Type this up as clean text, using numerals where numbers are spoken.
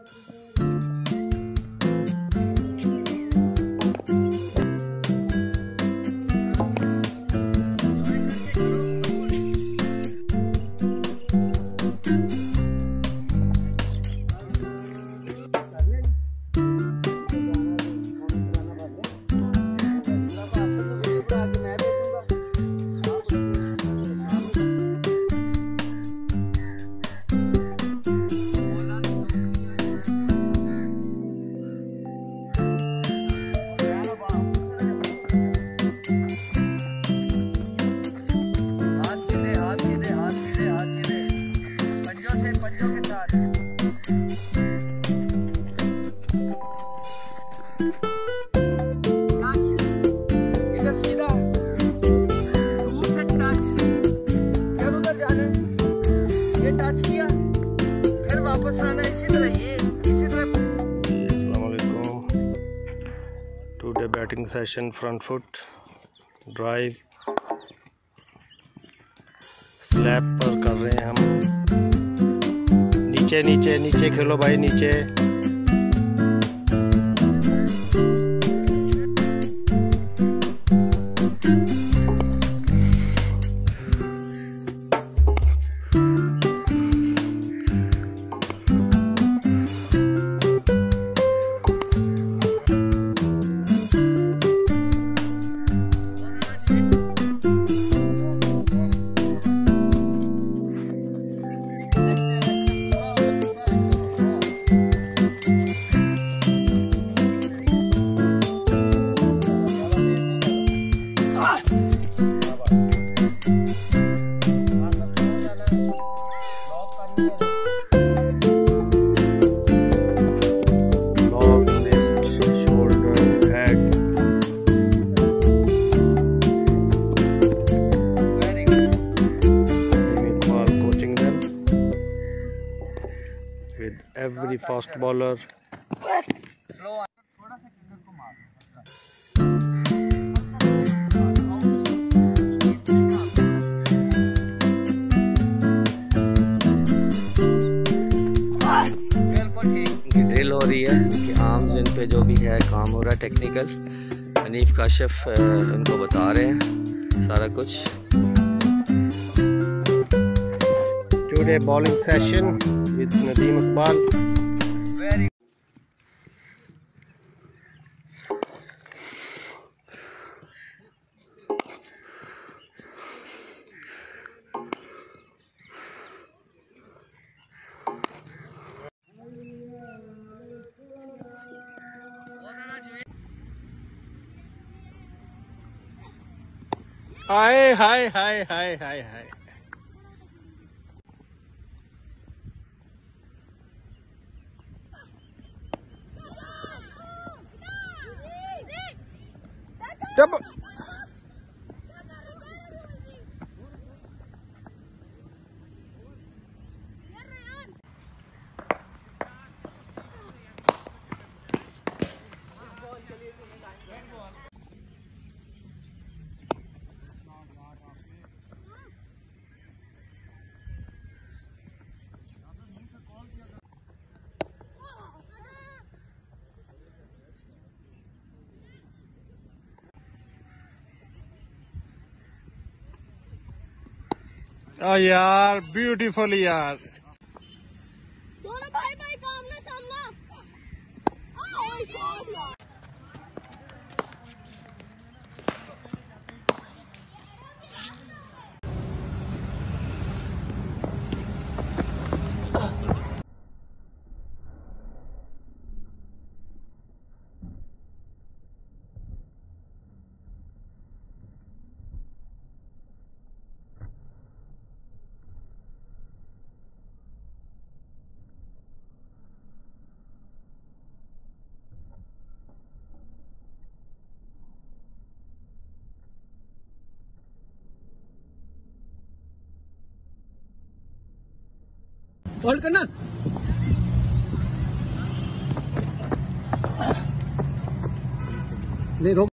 Today batting session front foot drive slab पर कर रहे हैं हम। नीचे नीचे नीचे खेलो भाई, नीचे। With every fast bowler. Drill हो रही है कि आर्म्स इन पे जो भी है काम हो रहा है टेक्निकल। हनीफ काशिफ उनको बता रहे हैं सारा कुछ। Today bowling session with Nadeem Iqbal. हाय हाय हाय हाय हाय हाय। Double. Oh यार ब्यूटीफुल यार। दोनों भाई भाई का आमना सामना। होल्ड करना। नहीं रोक।